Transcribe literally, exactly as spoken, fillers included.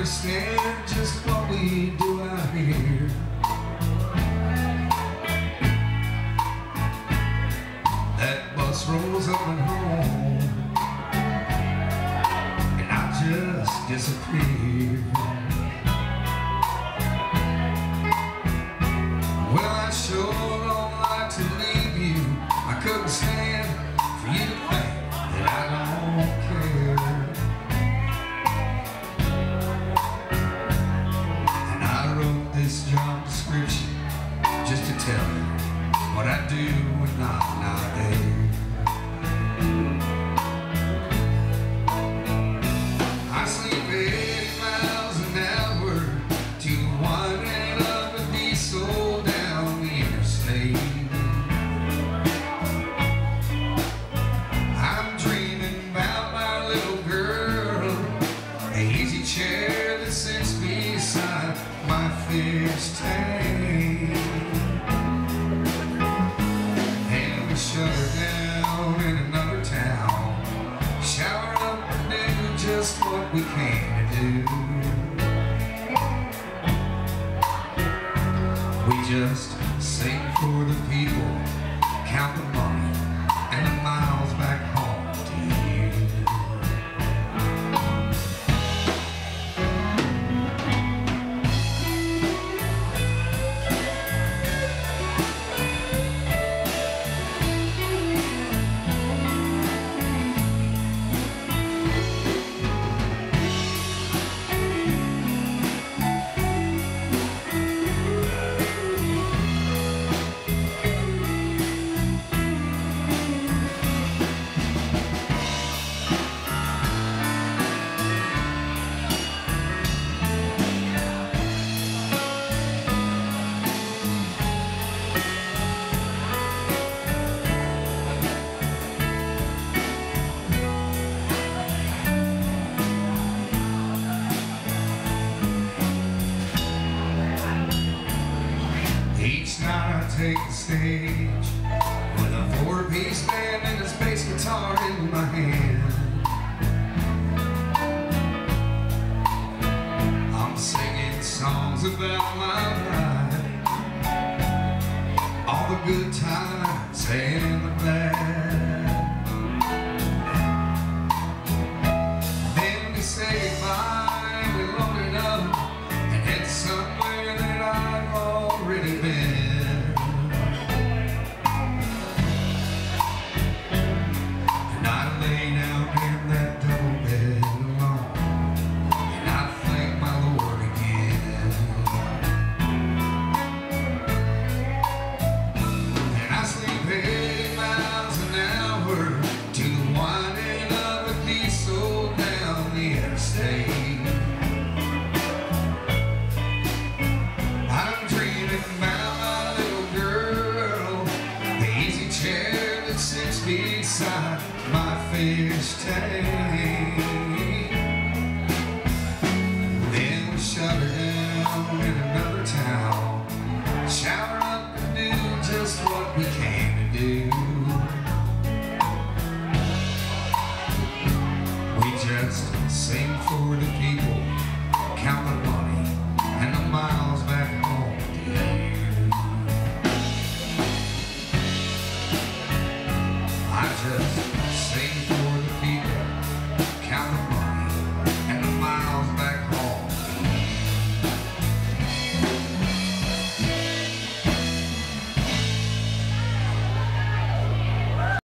understand just what we do out here. That bus rolls up and home, and I just disappear. Well, I sure don't like to leave you. I couldn't stand for you to think that I don't care. And I wrote this job description just to tell you what I do when I'm not there. I sleep eighty miles an hour to one end of a diesel down the interstate. I'm dreaming about my little girl, a easy chair that sits beside my fish tank. And we shut her down in another town, showered up and do just what we came to do. We just sing for the people, count the money and the miles back home to you. Each night I take the stage with a four-piece band and a bass guitar in my hand. I'm singing songs about my life, all the good times and the bad. Then we say goodbye